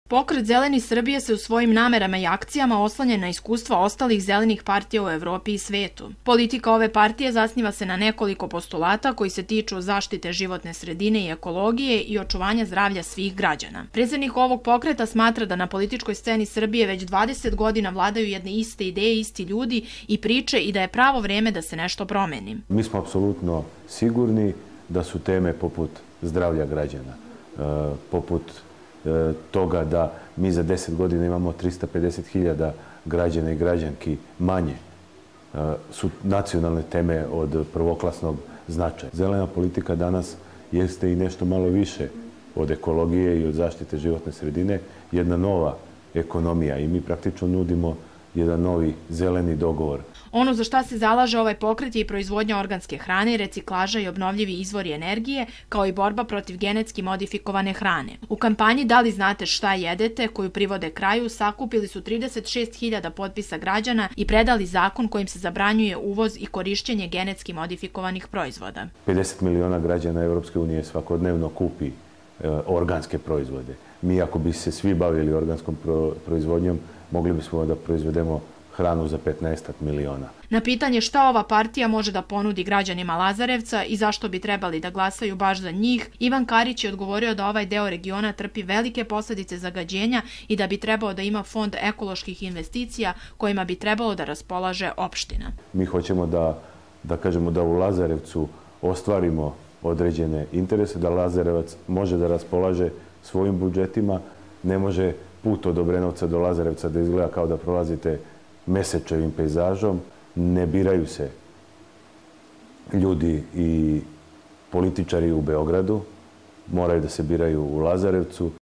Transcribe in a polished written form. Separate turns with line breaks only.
Pokret Zeleni Srbije se u svojim namerama i akcijama oslanja na iskustva ostalih zelenih partija u Evropi i svetu. Politika ove partije zasniva se na nekoliko postulata koji se tiču zaštite životne sredine i ekologije i očuvanja zdravlja svih građana. Predsednik ovog pokreta smatra da na političkoj sceni Srbije već 20 godina vladaju jedne iste ideje, isti ljudi i priče i da je pravo vreme da se nešto promeni.
Mi smo apsolutno sigurni da su teme poput zdravlja građana, poput toga da mi za 10 godina imamo 350.000 građana i građanki manje, su nacionalne teme od prvoklasnog značaja. Zelena politika danas jeste i nešto malo više od ekologije i od zaštite životne sredine, jedna nova ekonomija i mi praktično nudimo jedan novi zeleni dogovor.
Ono za šta se zalaže ovaj pokret je i proizvodnja organske hrane, reciklaža i obnovljivi izvori energije, kao i borba protiv genetski modifikovane hrane. U kampanji Da li znate šta jedete, koju privode kraju, sakupili su 36.000 potpisa građana i predali zakon kojim se zabranjuje uvoz i korišćenje genetski modifikovanih proizvoda.
50 miliona građana Evropske unije svakodnevno kupi organske proizvode. Mi ako bi se svi bavili organskom proizvodnjom, mogli bismo da proizvedemo hranu za 15 miliona.
Na pitanje šta ova partija može da ponudi građanima Lazarevca i zašto bi trebali da glasaju baš za njih, Ivan Karić je odgovorio da ovaj deo regiona trpi velike posledice zagađenja i da bi trebao da ima fond ekoloških investicija kojima bi trebalo da raspolaže opština.
Mi hoćemo da kažemo da u Lazarevcu ostvarimo određene interese, da Lazarevac može da raspolaže svojim budžetima, ne može put od Obrenovca do Lazarevca da izgleda kao da prolazite Mesečevim pejzažom, ne biraju se ljudi i političari u Beogradu, moraju da se biraju u Lazarevcu.